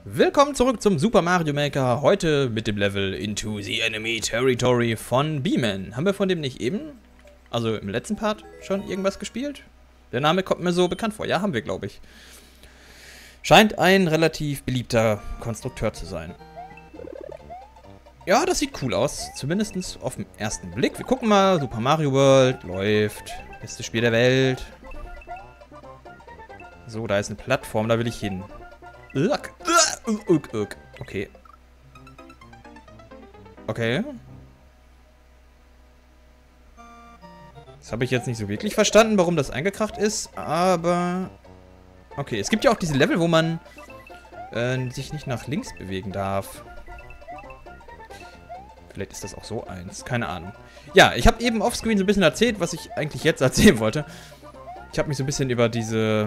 Willkommen zurück zum Super Mario Maker, heute mit dem Level Into the Enemy Territory von B-Man. Haben wir von dem nicht eben, also im letzten Part, schon irgendwas gespielt? Der Name kommt mir so bekannt vor. Ja, haben wir, glaube ich. Scheint ein relativ beliebter Konstrukteur zu sein. Ja, das sieht cool aus, zumindest auf den ersten Blick. Wir gucken mal, Super Mario World läuft, bestes Spiel der Welt. So, da ist eine Plattform, da will ich hin. Okay. Okay. Das habe ich jetzt nicht so wirklich verstanden, warum das eingekracht ist, aber... Okay, es gibt ja auch diese Level, wo man sich nicht nach links bewegen darf. Vielleicht ist das auch so eins, keine Ahnung. Ja, ich habe eben offscreen so ein bisschen erzählt, was ich eigentlich jetzt erzählen wollte. Ich habe mich so ein bisschen über diese...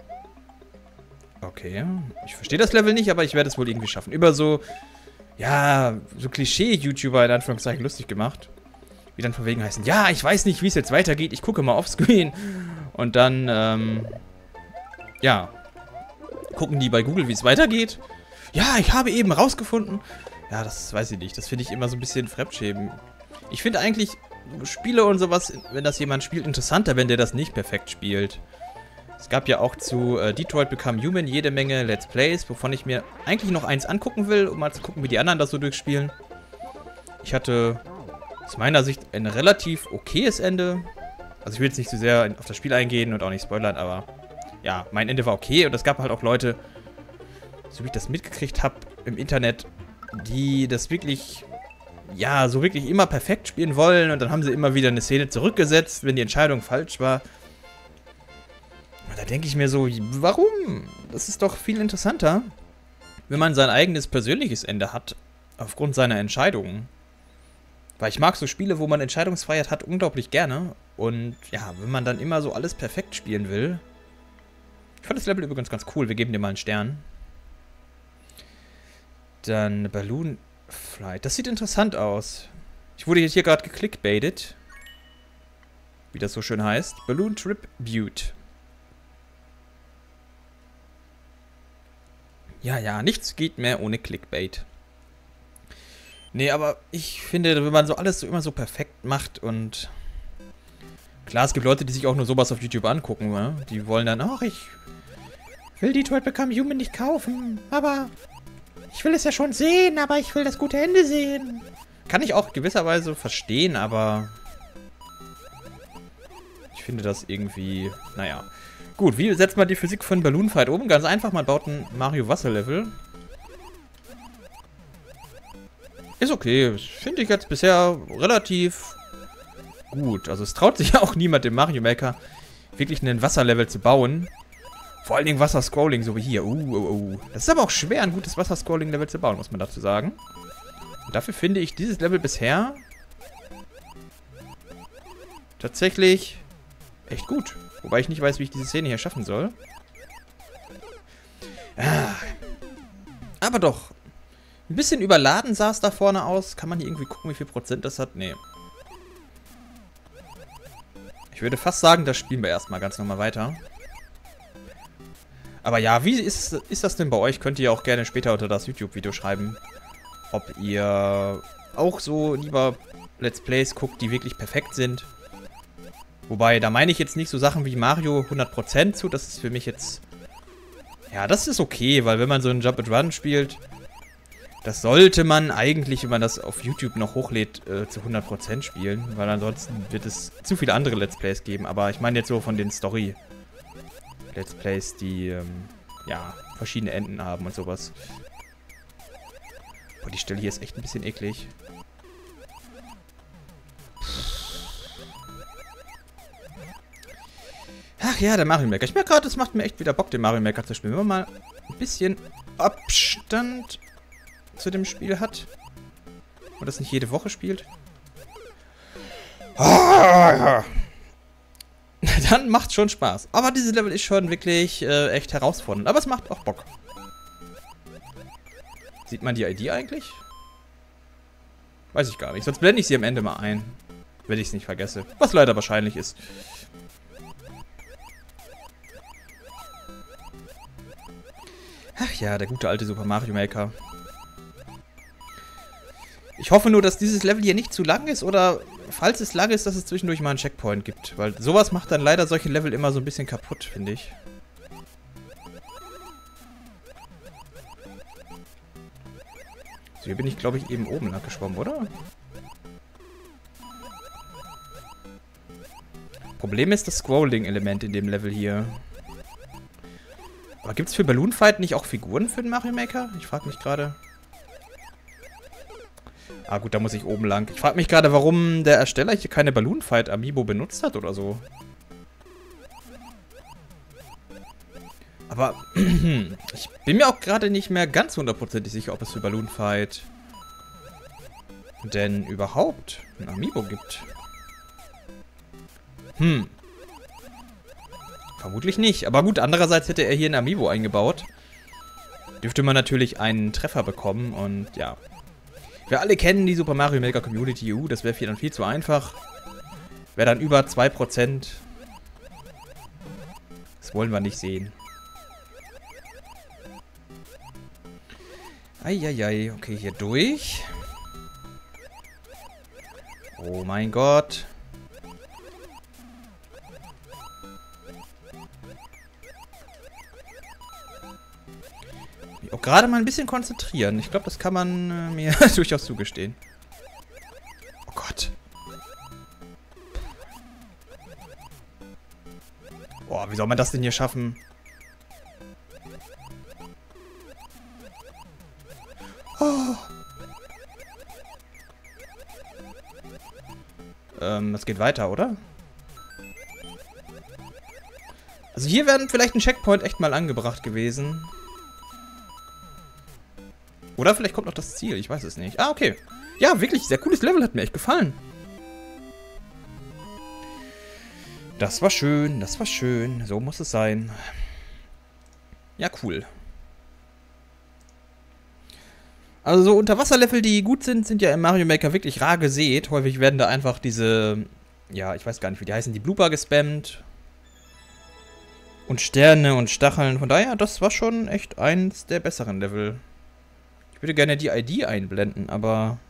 Okay, ich verstehe das Level nicht, aber ich werde es wohl irgendwie schaffen. Über so, ja, so Klischee-YouTuber in Anführungszeichen lustig gemacht. Die dann von wegen heißen, ja, ich weiß nicht, wie es jetzt weitergeht, ich gucke mal offscreen. Und dann, ja, gucken die bei Google, wie es weitergeht. Ja, ich habe eben rausgefunden. Ja, das weiß ich nicht, das finde ich immer so ein bisschen Fremdschämen. Ich finde eigentlich Spiele und sowas, wenn das jemand spielt, interessanter, wenn der das nicht perfekt spielt. Es gab ja auch zu Detroit Become Human jede Menge Let's Plays, wovon ich mir eigentlich noch eins angucken will, um mal zu gucken, wie die anderen das so durchspielen. Ich hatte aus meiner Sicht ein relativ okayes Ende. Also ich will jetzt nicht zu sehr auf das Spiel eingehen und auch nicht spoilern, aber ja, mein Ende war okay. Und es gab halt auch Leute, so wie ich das mitgekriegt habe im Internet, die das wirklich, ja, so wirklich immer perfekt spielen wollen. Und dann haben sie immer wieder eine Szene zurückgesetzt, wenn die Entscheidung falsch war. Da denke ich mir so, warum? Das ist doch viel interessanter, wenn man sein eigenes persönliches Ende hat, aufgrund seiner Entscheidungen. Weil ich mag so Spiele, wo man Entscheidungsfreiheit hat, unglaublich gerne. Und ja, wenn man dann immer so alles perfekt spielen will. Ich fand das Level übrigens ganz cool, wir geben dir mal einen Stern. Dann Balloon Flight, das sieht interessant aus. Ich wurde jetzt hier gerade geklickbaitet. Wie das so schön heißt. Balloon Trip Butte. Ja, nichts geht mehr ohne Clickbait. Nee, aber ich finde, wenn man so alles so immer so perfekt macht und... Klar, es gibt Leute, die sich auch nur sowas auf YouTube angucken, ne? Die wollen dann, ach, ich will Detroit Become Human nicht kaufen, aber ich will es ja schon sehen, aber ich will das gute Ende sehen. Kann ich auch gewisserweise verstehen, aber... Ich finde das irgendwie, naja... Gut, wie setzt man die Physik von Balloon Fight um? Ganz einfach, man baut ein Mario-Wasser-Level. Ist okay, finde ich jetzt bisher relativ gut. Also es traut sich ja auch niemand im Mario Maker wirklich ein Wasserlevel zu bauen. Vor allen Dingen Wasser-Scrolling, so wie hier. Das ist aber auch schwer, ein gutes Wasser-Scrolling-Level zu bauen, muss man dazu sagen. Und dafür finde ich dieses Level bisher tatsächlich echt gut. Wobei ich nicht weiß, wie ich diese Szene hier schaffen soll. Aber doch. Ein bisschen überladen sah es da vorne aus. Kann man hier irgendwie gucken, wie viel Prozent das hat? Nee. Ich würde fast sagen, das spielen wir erstmal ganz normal weiter. Aber ja, wie ist das denn bei euch? Könnt ihr auch gerne später unter das YouTube-Video schreiben, ob ihr auch so lieber Let's Plays guckt, die wirklich perfekt sind. Wobei, da meine ich jetzt nicht so Sachen wie Mario 100% zu. Das ist für mich jetzt... Ja, das ist okay, weil wenn man so einen Jump and Run spielt, das sollte man eigentlich, wenn man das auf YouTube noch hochlädt, zu 100% spielen. Weil ansonsten wird es zu viele andere Let's Plays geben. Aber ich meine jetzt so von den Story-Let's Plays, die, ja, verschiedene Enden haben und sowas. Boah, die Stelle hier ist echt ein bisschen eklig. Ach ja, der Mario Maker. Ich merke gerade, es macht mir echt wieder Bock, den Mario Maker zu spielen. Wenn man mal ein bisschen Abstand zu dem Spiel hat. Und das nicht jede Woche spielt. Dann macht schon Spaß. Aber dieses Level ist schon wirklich echt herausfordernd. Aber es macht auch Bock. Sieht man die ID eigentlich? Weiß ich gar nicht. Sonst blende ich sie am Ende mal ein. Wenn ich es nicht vergesse. Was leider wahrscheinlich ist. ja, der gute alte Super Mario Maker. Ich hoffe nur, dass dieses Level hier nicht zu lang ist oder, falls es lang ist, dass es zwischendurch mal einen Checkpoint gibt. Weil sowas macht dann leider solche Level immer so ein bisschen kaputt, finde ich. So, hier bin ich, glaube ich, eben oben lang geschwommen, oder? Problem ist das Scrolling-Element in dem Level hier. Aber gibt es für Balloon Fight nicht auch Figuren für den Mario Maker? Ich frage mich gerade. Ah gut, da muss ich oben lang. Ich frage mich gerade, warum der Ersteller hier keine Balloon Fight Amiibo benutzt hat oder so. Aber ich bin mir auch gerade nicht mehr ganz hundertprozentig sicher, ob es für Balloon Fight denn überhaupt ein Amiibo gibt. Vermutlich nicht. Aber gut, andererseits hätte er hier ein Amiibo eingebaut. Dürfte man natürlich einen Treffer bekommen und ja. Wir alle kennen die Super Mario Maker Community. Das wäre dann viel zu einfach. Wäre dann über 2%. Das wollen wir nicht sehen. Eieiei. Okay, hier durch. Oh mein Gott. Auch gerade mal ein bisschen konzentrieren. Ich glaube, das kann man mir durchaus zugestehen. Oh Gott. Boah, wie soll man das denn hier schaffen? Oh. Das geht weiter, oder? Also hier wäre vielleicht ein Checkpoint echt mal angebracht gewesen. Oder vielleicht kommt noch das Ziel, ich weiß es nicht. Ah, okay. Ja, wirklich, sehr cooles Level, hat mir echt gefallen. Das war schön, das war schön. So muss es sein. Ja, cool. Also so Unterwasserlevel, die gut sind, sind ja im Mario Maker wirklich rar gesät. Häufig werden da einfach diese, ja, ich weiß gar nicht, wie die heißen, die Blooper gespammt. Und Sterne und Stacheln. Von daher, das war schon echt eins der besseren Level. Ich würde gerne die ID einblenden, aber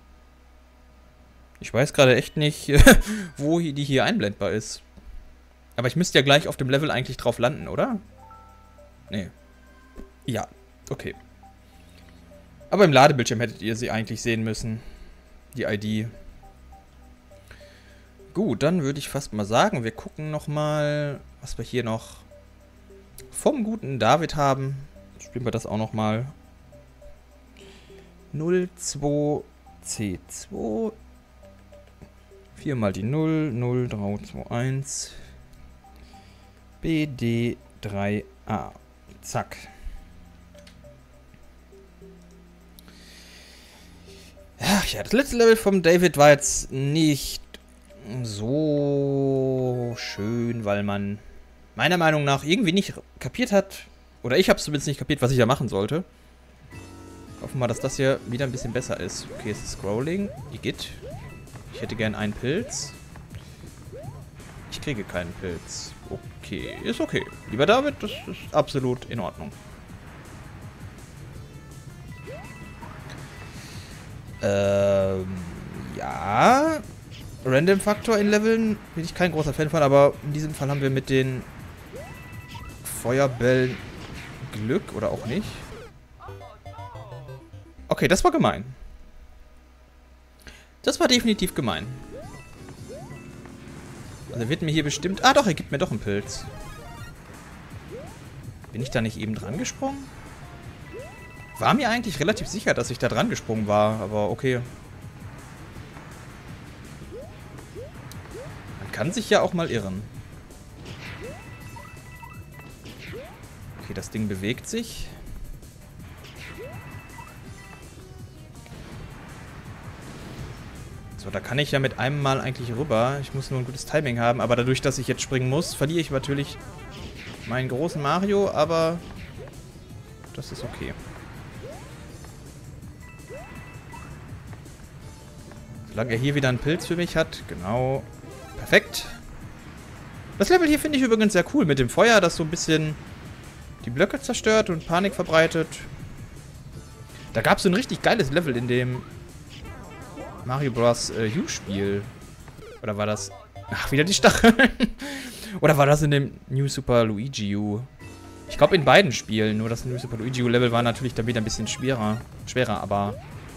ich weiß gerade echt nicht, wo die hier einblendbar ist. Aber ich müsste ja gleich auf dem Level eigentlich drauf landen, oder? Nee. Ja, okay. Aber im Ladebildschirm hättet ihr sie eigentlich sehen müssen. Die ID. Gut, dann würde ich fast mal sagen, wir gucken nochmal, was wir hier noch vom guten David haben. Spielen wir das auch nochmal. 02 C2 4 mal die 0 0 3 2 1 BD 3A. Zack. Ach ja, das letzte Level vom David war jetzt nicht so schön, weil man meiner Meinung nach irgendwie nicht kapiert hat, oder ich habe es zumindest nicht kapiert, was ich da machen sollte. Hoffen wir mal, dass das hier wieder ein bisschen besser ist. Okay, es ist Scrolling. Igitt. Ich hätte gern einen Pilz. Ich kriege keinen Pilz. Okay, ist okay. Lieber David, das ist absolut in Ordnung. Ja. Random-Faktor in Leveln bin ich kein großer Fan von, aber in diesem Fall haben wir mit den Feuerbällen Glück oder auch nicht. Okay, das war gemein. Das war definitiv gemein. Also wird mir hier bestimmt... Ah doch, er gibt mir doch einen Pilz. Bin ich da nicht eben dran gesprungen? War mir eigentlich relativ sicher, dass ich da dran gesprungen war, aber okay. Man kann sich ja auch mal irren. Okay, das Ding bewegt sich. So, da kann ich ja mit einem Mal eigentlich rüber. Ich muss nur ein gutes Timing haben, aber dadurch, dass ich jetzt springen muss, verliere ich natürlich meinen großen Mario, aber das ist okay. Solange er hier wieder einen Pilz für mich hat, genau. Perfekt. Das Level hier finde ich übrigens sehr cool mit dem Feuer, das so ein bisschen die Blöcke zerstört und Panik verbreitet. Da gab es so ein richtig geiles Level in dem Mario Bros. U-Spiel. Oder war das... Ach, wieder die Stacheln. Oder war das in dem New Super Luigi U? Ich glaube in beiden Spielen. Nur das New Super Luigi U-Level war natürlich dann wieder ein bisschen schwerer, aber...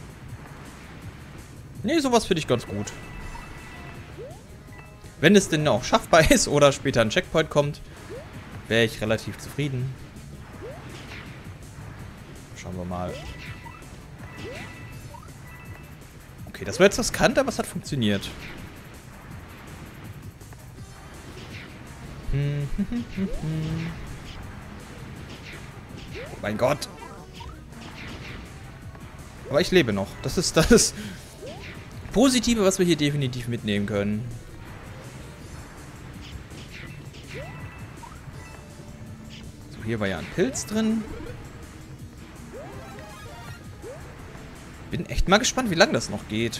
Nee, sowas finde ich ganz gut. Wenn es denn auch schaffbar ist oder später ein Checkpoint kommt, wäre ich relativ zufrieden. Schauen wir mal. Okay, das war jetzt riskant, aber es hat funktioniert. Oh mein Gott. Aber ich lebe noch. Das ist das Positive, was wir hier definitiv mitnehmen können. So, hier war ja ein Pilz drin. Bin echt mal gespannt, wie lange das noch geht.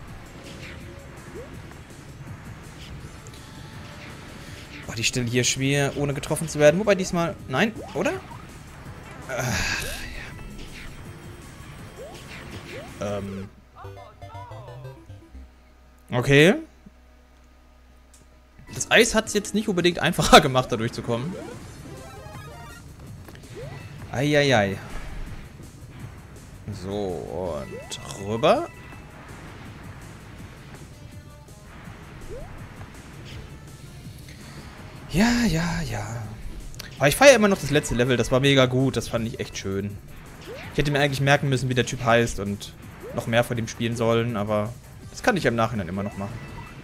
Oh, die Stelle hier schwer, ohne getroffen zu werden. Wobei diesmal... Nein, oder? Ja. Okay. Das Eis hat es jetzt nicht unbedingt einfacher gemacht, da durchzukommen. Eieiei. So, und rüber. Ja. Aber ich feiere immer noch das letzte Level. Das war mega gut. Das fand ich echt schön. Ich hätte mir eigentlich merken müssen, wie der Typ heißt und noch mehr von dem spielen sollen, aber das kann ich im Nachhinein immer noch machen.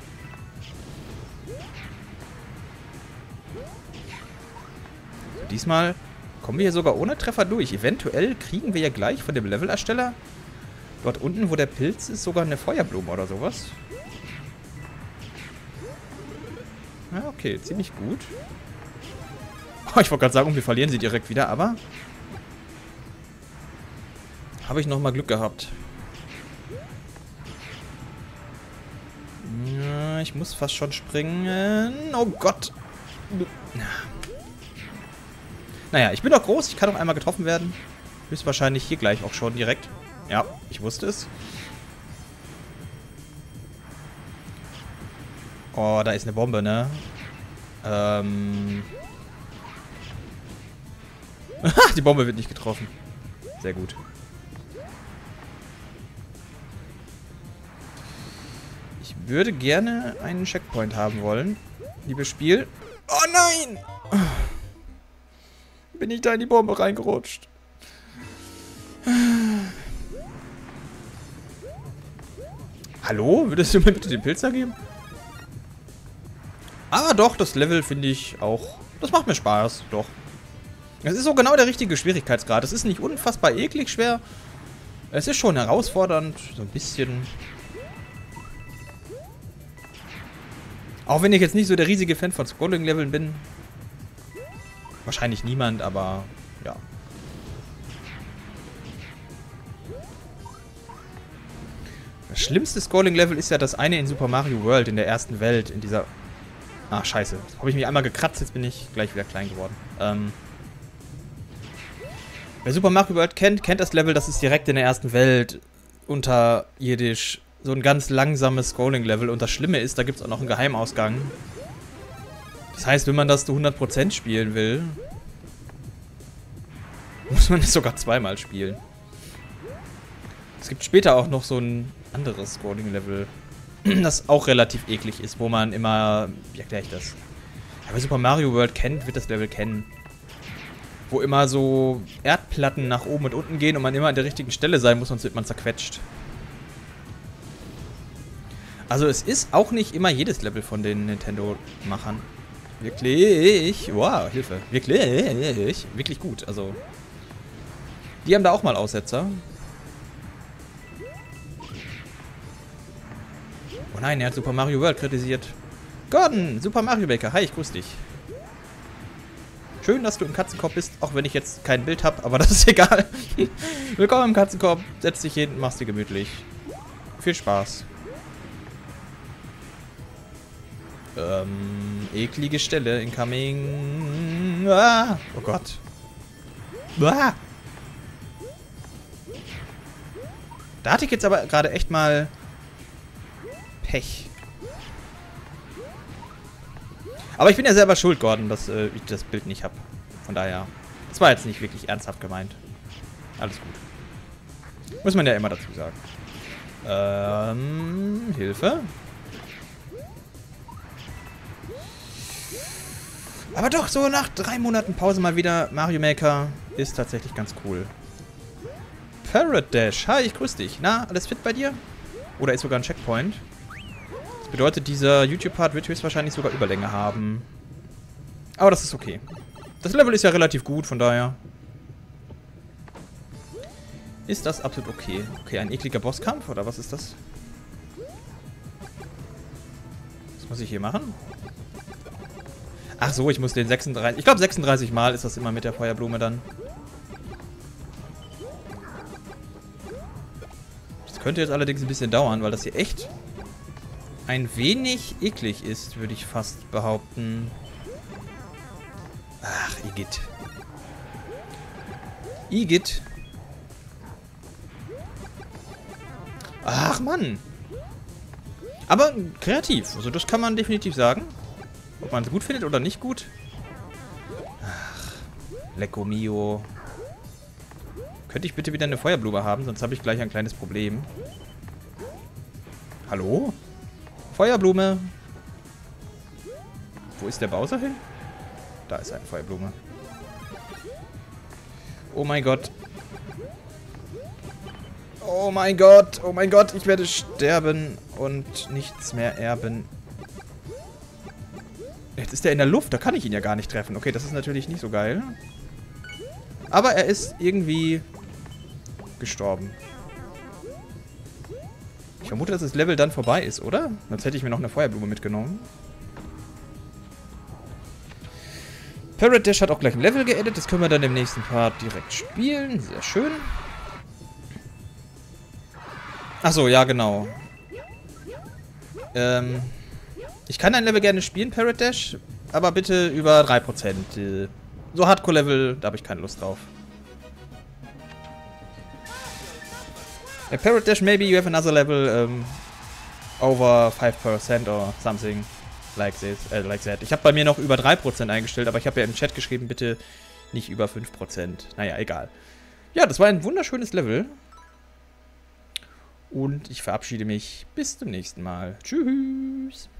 So, diesmal kommen wir hier sogar ohne Treffer durch. Eventuell kriegen wir ja gleich von dem Levelersteller dort unten, wo der Pilz ist, sogar eine Feuerblume oder sowas. Ja, okay, ziemlich gut. Oh, ich wollte gerade sagen, wir verlieren sie direkt wieder, aber habe ich nochmal Glück gehabt. Ja, ich muss fast schon springen. Oh Gott. Naja, ich bin doch groß, ich kann auch einmal getroffen werden. Höchstwahrscheinlich hier gleich auch schon direkt. Ja, ich wusste es. Oh, da ist eine Bombe, ne? Die Bombe wird nicht getroffen. Sehr gut. Ich würde gerne einen Checkpoint haben wollen. Liebes Spiel. Oh nein! Bin ich da in die Bombe reingerutscht. Hallo? Würdest du mir bitte den Pilzer geben? Aber doch, das Level finde ich auch... Das macht mir Spaß, doch. Es ist so genau der richtige Schwierigkeitsgrad. Es ist nicht unfassbar eklig schwer. Es ist schon herausfordernd. So ein bisschen. Auch wenn ich jetzt nicht so der riesige Fan von Scrolling-Leveln bin. Wahrscheinlich niemand, aber ja. Das schlimmste Scrolling-Level ist ja das eine in Super Mario World, in der ersten Welt, in dieser... Ach, scheiße. Habe ich mich einmal gekratzt, jetzt bin ich gleich wieder klein geworden. Wer Super Mario World kennt das Level, das ist direkt in der ersten Welt unterirdisch. So ein ganz langsames Scrolling-Level. Und das Schlimme ist, da gibt es auch noch einen Geheimausgang. Das heißt, wenn man das zu 100% spielen will, muss man es sogar zweimal spielen. Es gibt später auch noch so ein anderes Scrolling-Level, das auch relativ eklig ist, wo man immer... Wie erkläre ich das? Ja, wer Super Mario World kennt, wird das Level kennen. Wo immer so Erdplatten nach oben und unten gehen und man immer an der richtigen Stelle sein muss, sonst wird man zerquetscht. Also es ist auch nicht immer jedes Level von den Nintendo-Machern. Wirklich? Wow, Hilfe. Wirklich gut. Also die haben da auch mal Aussetzer. Oh nein, er hat Super Mario World kritisiert. Gordon, Super Mario Maker. Hi, ich grüße dich. Schön, dass du im Katzenkorb bist, auch wenn ich jetzt kein Bild habe, aber das ist egal. Willkommen im Katzenkorb. Setz dich hin, mach's dir gemütlich. Viel Spaß. Eklige Stelle, incoming. Ah, oh Gott. Uah. Da hatte ich jetzt aber gerade echt mal Pech. Aber ich bin ja selber schuld, Gordon, dass ich das Bild nicht habe. Von daher, das war jetzt nicht wirklich ernsthaft gemeint. Alles gut. Muss man ja immer dazu sagen. Hilfe. Aber doch, so nach 3 Monaten Pause mal wieder Mario Maker ist tatsächlich ganz cool. Parrot Dash, hi, ich grüße dich. Na, alles fit bei dir? Oder ist sogar ein Checkpoint? Das bedeutet, dieser YouTube-Part wird höchstwahrscheinlich sogar Überlänge haben. Aber das ist okay. Das Level ist ja relativ gut, von daher ist das absolut okay. Okay, ein ekliger Bosskampf, oder was ist das? Was muss ich hier machen? Ach so, ich muss den 36... Ich glaube 36 Mal ist das immer mit der Feuerblume dann. Das könnte jetzt allerdings ein bisschen dauern, weil das hier echt ein wenig eklig ist, würde ich fast behaupten. Ach, Igitt. Igitt. Ach, Mann. Aber kreativ. Also das kann man definitiv sagen. Ob man es gut findet oder nicht gut. Ach, Lecco Mio. Könnte ich bitte wieder eine Feuerblume haben? Sonst habe ich gleich ein kleines Problem. Hallo? Feuerblume. Wo ist der Bowser hin? Da ist eine Feuerblume. Oh mein Gott. Oh mein Gott. Oh mein Gott. Ich werde sterben und nichts mehr erben. Jetzt ist er in der Luft. Da kann ich ihn ja gar nicht treffen. Okay, das ist natürlich nicht so geil. Aber er ist irgendwie gestorben. Ich vermute, dass das Level dann vorbei ist, oder? Sonst hätte ich mir noch eine Feuerblume mitgenommen. Parrot Dash hat auch gleich ein Level geedit. Das können wir dann im nächsten Part direkt spielen. Sehr schön. Achso, ja, genau. Ich kann ein Level gerne spielen, Parrot Dash, aber bitte über 3%. So Hardcore-Level, da habe ich keine Lust drauf. Parrot Dash, maybe you have another level over 5% or something like this, like that. Ich habe bei mir noch über 3% eingestellt, aber ich habe ja im Chat geschrieben, bitte nicht über 5%. Naja, egal. Ja, das war ein wunderschönes Level. Und ich verabschiede mich. Bis zum nächsten Mal. Tschüss.